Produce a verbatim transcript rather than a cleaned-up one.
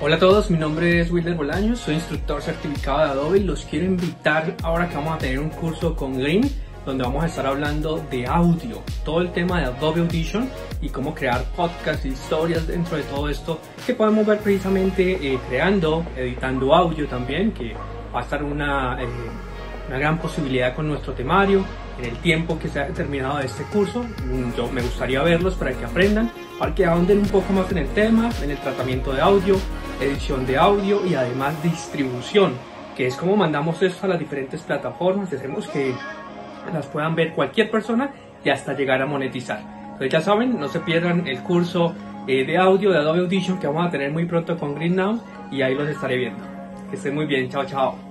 Hola a todos, mi nombre es Wilder Bolaños, soy instructor certificado de Adobe y los quiero invitar ahora que vamos a tener un curso con Green donde vamos a estar hablando de audio, todo el tema de Adobe Audition y cómo crear podcasts, historias dentro de todo esto que podemos ver precisamente eh, creando, editando audio también, que va a estar una, eh, una gran posibilidad con nuestro temario. En el tiempo que se ha determinado de este curso, yo me gustaría verlos para que aprendan, para que ahonden un poco más en el tema, en el tratamiento de audio, edición de audio y además distribución, que es como mandamos esto a las diferentes plataformas y hacemos que las puedan ver cualquier persona y hasta llegar a monetizar. Entonces ya saben, no se pierdan el curso eh, de audio de Adobe Audition que vamos a tener muy pronto con Green Now y ahí los estaré viendo. Que estén muy bien, chao chao.